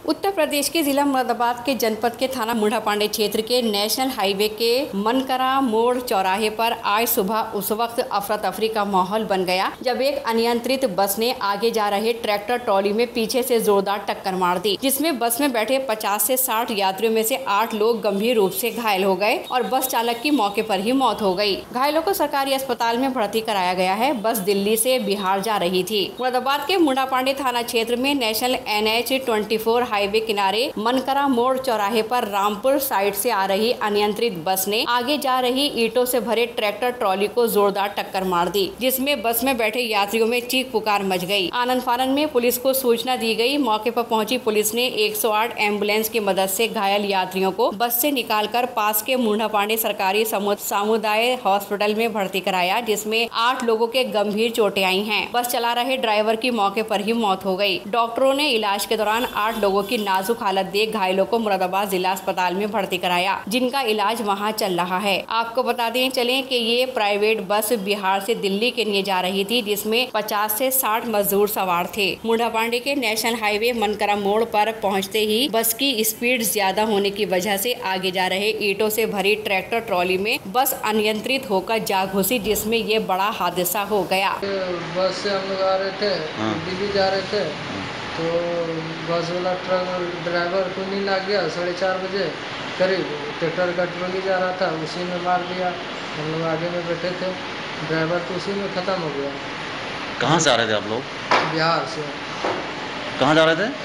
उत्तर प्रदेश के जिला मुरादाबाद के जनपद के थाना मुंडा पांडे क्षेत्र के नेशनल हाईवे के मनकरा मोड़ चौराहे पर आज सुबह उस वक्त अफरा तफरी का माहौल बन गया जब एक अनियंत्रित बस ने आगे जा रहे ट्रैक्टर ट्रॉली में पीछे से जोरदार टक्कर मार दी, जिसमें बस में बैठे 50 से 60 यात्रियों में से 8 लोग गंभीर रूप से घायल हो गए और बस चालक की मौके पर ही मौत हो गई। घायलों को सरकारी अस्पताल में भर्ती कराया गया है। बस दिल्ली से बिहार जा रही थी। मुरादाबाद के मुंडा पांडे थाना क्षेत्र में नेशनल NH 24 हाईवे किनारे मनकरा मोड़ चौराहे पर रामपुर साइड से आ रही अनियंत्रित बस ने आगे जा रही ईंटों से भरे ट्रैक्टर ट्रॉली को जोरदार टक्कर मार दी, जिसमें बस में बैठे यात्रियों में चीख पुकार मच गई। आनंद फानन में पुलिस को सूचना दी गई। मौके पर पहुंची पुलिस ने 108 एम्बुलेंस की मदद से घायल यात्रियों को बस से निकालकर पास के मुंडा पांडे सरकारी सामुदाय हॉस्पिटल में भर्ती कराया, जिसमें 8 लोगों के गंभीर चोटें आई हैं। बस चला रहे ड्राइवर की मौके पर ही मौत हो गई। डॉक्टरों ने इलाज के दौरान 8 लोगों की नाजुक हालत देख घायलों को मुरादाबाद जिला अस्पताल में भर्ती कराया, जिनका इलाज वहां चल रहा है। आपको बता दें चलें कि ये प्राइवेट बस बिहार से दिल्ली के लिए जा रही थी, जिसमें 50 से 60 मजदूर सवार थे। मुंडा पांडे के नेशनल हाईवे मनकरा मोड़ पर पहुंचते ही बस की स्पीड ज्यादा होने की वजह से आगे जा रहे ईंटों से भरी ट्रैक्टर ट्रॉली में बस अनियंत्रित होकर जा घुसी, जिसमें ये बड़ा हादसा हो गया। बस से हम लोग आ रहे थे, दिल्ली जा रहे थे, तो बस वाला ट्रक ड्राइवर को नींद आ गया। 4:30 बजे करीब ट्रैक्टर का ट्रॉली जा रहा था, उसी में मार दिया। हम लोग आगे में बैठे थे, ड्राइवर तो उसी में ख़त्म हो गया। कहाँ से आ रहे थे आप लोग? बिहार से। कहाँ जा रहे थे?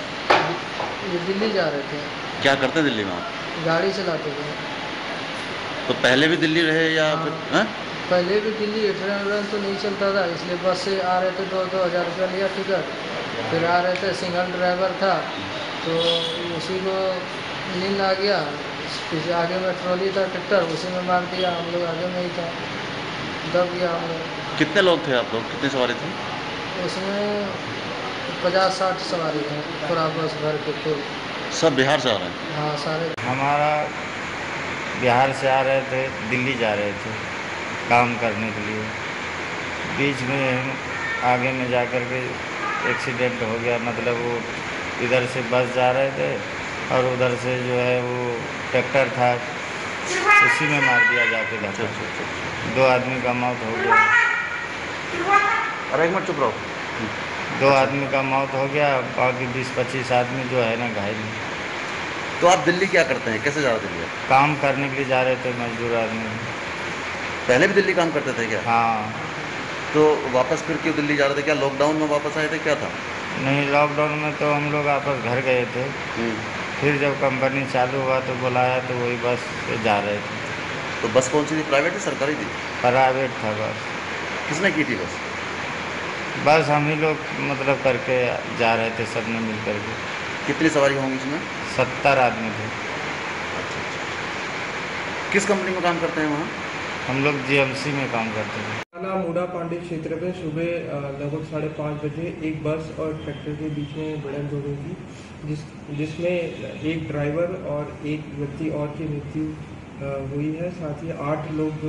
दिल्ली जा रहे थे। क्या करते दिल्ली में आप? गाड़ी चलाते थे। तो पहले भी दिल्ली रहे या फिर? पहले भी दिल्ली, ट्रेन तो नहीं चलता था, इसलिए बस से आ रहे थे। 2,000 रुपया लिया टिकट, फिर आ रहे थे। सिंगल ड्राइवर था, तो उसी को नींद आ गया। पीछे आगे में ट्रॉली था ट्रैक्टर, उसी में मार दिया। हम लोग आगे में ही था, दब गया हम लोग। कितने लोग थे आप लोग? कितनी सवारी थी उसमें? 50-60 सवारी थे, पूरा बस भर के फुल। सब बिहार से आ रहे हैं? हाँ, सारे। हमारा बिहार से आ रहे थे, दिल्ली जा रहे थे काम करने के लिए। बीच में आगे में जा कर के एक्सीडेंट हो गया। मतलब वो इधर से बस जा रहे थे और उधर से जो है वो ट्रैक्टर था, उसी में मार दिया जाके जाते। 2 आदमी का मौत हो गया। अरे एक मिनट चुप रहो। 2 आदमी का मौत हो गया, बाकी 20-25 आदमी जो है ना घायल। तो आप दिल्ली क्या करते हैं? कैसे जा रहे थे? काम करने के लिए जा रहे थे, मजदूर आदमी। पहले भी दिल्ली काम करते थे क्या? हाँ। तो वापस फिर क्यों दिल्ली जा रहे थे? क्या लॉकडाउन में वापस आए थे, क्या था? नहीं, लॉकडाउन में तो हम लोग आपस घर गए थे। फिर जब कंपनी चालू हुआ तो बुलाया, तो वही बस से जा रहे थे। तो बस कौन सी थी? प्राइवेट थी, सरकारी थी? प्राइवेट था बस। किसने की थी बस? बस हम ही लोग मतलब करके जा रहे थे, सब ने मिल करके। कितनी सवारी होंगी इसमें? 70 आदमी थे। अच्छा। किस कंपनी में काम करते हैं वहाँ? हम लोग GMC में काम करते थे। थाना मुंडा पांडे क्षेत्र में सुबह लगभग 5:30 बजे एक बस और ट्रैक्टर के बीच में भिड़ंत हो गई थी, जिसमें एक ड्राइवर और एक व्यक्ति और की मृत्यु हुई है। साथ ही 8 लोग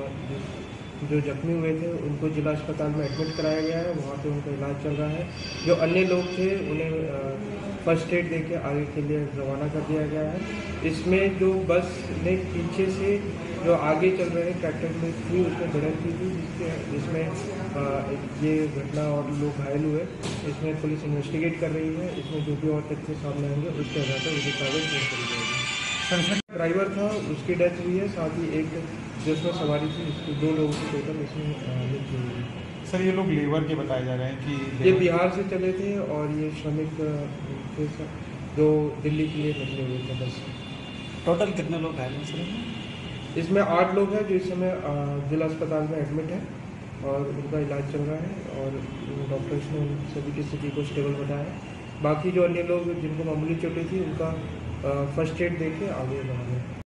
जो जख्मी हुए थे उनको जिला अस्पताल में एडमिट कराया गया है, वहाँ पे उनका इलाज चल रहा है। जो अन्य लोग थे उन्हें फर्स्ट एड देके आगे के लिए रवाना कर दिया गया है। इसमें जो बस ने पीछे से जो आगे चल रहे ट्रैक्टर में थी उसमें भिड़ंत की थी, जिसमें ये घटना और लोग घायल हुए। इसमें पुलिस इन्वेस्टिगेट कर रही है। इसमें जो भी और तथ्य सामने आएंगे उसके आधार पर उसे कार्रवाई करी जाएगी। ड्राइवर था, उसकी डेथ हुई है। साथ ही एक जिसमें सवारी थी, उसकी 2 लोगों की टोटल इसमें मृत्यु हुई है। सर, ये लोग लेबर के बताए जा रहे हैं कि ये बिहार से चले थे और ये श्रमिक थे जो दिल्ली के लिए निकले हुए थे बस। टोटल कितने लोग घायल हैं सर? इसमें 8 लोग हैं जो इस समय जिला अस्पताल में एडमिट है और उनका इलाज चल रहा है और डॉक्टर्स ने सभी की स्थिति को स्टेबल बताया है। बाकी जो अन्य लोग जिनको मामूली चोटें थी उनका फर्स्ट एड देके आगे बढ़ा है।